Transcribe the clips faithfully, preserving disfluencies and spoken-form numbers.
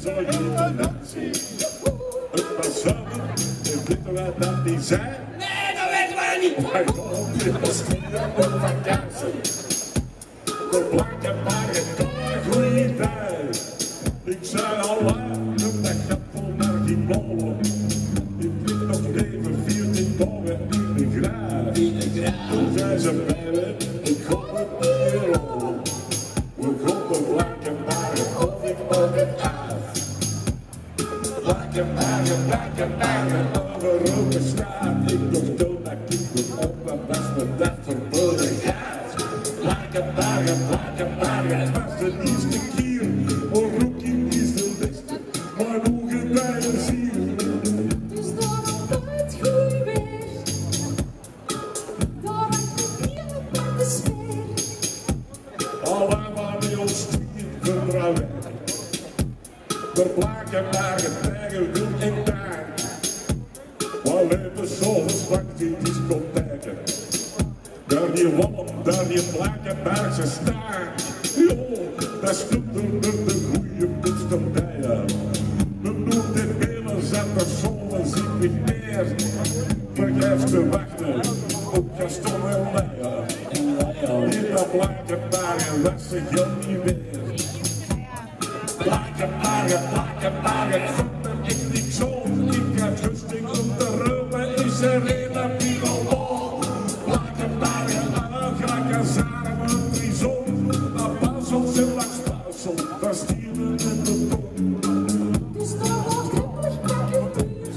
zo je natie. Het was zomer, en weten wij dat die zijn? Nee, dat weten wij niet. Hij komt in de stier op vakantie. De blanke paarden, een goede tijd. Ik zei al lang, dat gaat vol naar die blauwe. Ik weet nog even veertien dagen in de graad. In de graad. Toen zei ze bij me, ik hoop het niet meer rollen. We kopen blanke paarden of ik ook het uit. Blanke paarden, blanke paarden, over de straat. Ik nog dood dat ik me op, maar was me dat verboden gaat. Blanke paarden, blanke paarden, het was de eerste keer. Een rookie is de beste, maar hoe je bij je ziet. Dus daar had het goed weer. Daar had ik hier op de sfeer. Alla maar bij ons stiekem vertrouwen. De blaken waren tegen wil en daar. Waar leven zoveel zwart in discotheken. Daar die wallen, daar die blaken bergen staan. Jo, dat stopt door de goeie poetskandijen. De noord en belen zat er zonder ziet niet meer. Vergeefs te wachten op Gaston en Leia. In dat blaken bergen was ze heel niet meer. Blaken bergen, blaken bergen, het vond er echt niet zo. Ik had rusting om te ruimen, is er een op die wal. Blaken bergen, aan Grakazaren, een prison. Naar Basel, ze langs Basel, daar stierden in de kom. Dus daar had ik pakken duur.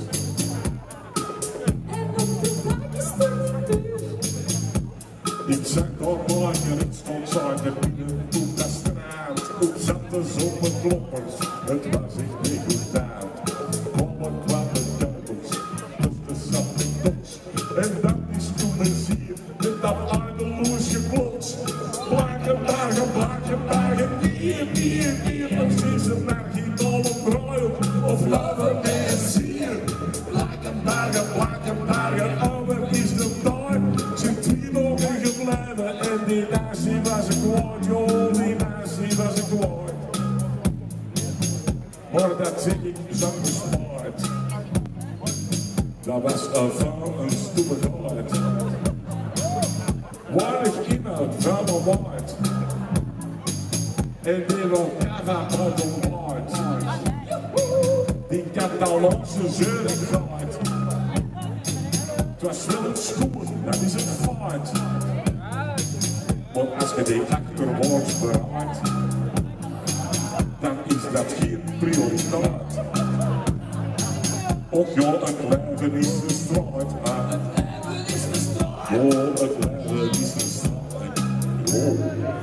En op de dak is er niet duur. Ik zag daar maken, het stond zaken binnen op de straat. Ook zat de zomerkloppers, het was echt niet goed aan. Komen kwamen duivels, dus de zat in doos. En dat is toen een zier, met dat armeloos geblots. Blaken bergen, blaken bergen, bier, bier, bier. Het is een marginale bruil, of laven en zier. Blaken bergen, blaken bergen, ouder is de daar. Zijn twee dagen gebleven en die nazi was ik kwijt, joh, die nazi was ik kwijt. Maar dat zeg ik zang bespaard. Dat was een vrouw, een stomme kaart. Weinig inhoud, vuile waard. En die wil kava op de waard. Die Catalanse zeurigheid. Het was wel een schoen, dat is een vaart. Want als je die achterwaarts bereidt, dan is dat geen prioriteit. Och ja, het leven is de strijd, maar... Oh, het leven is de strijd. Oh.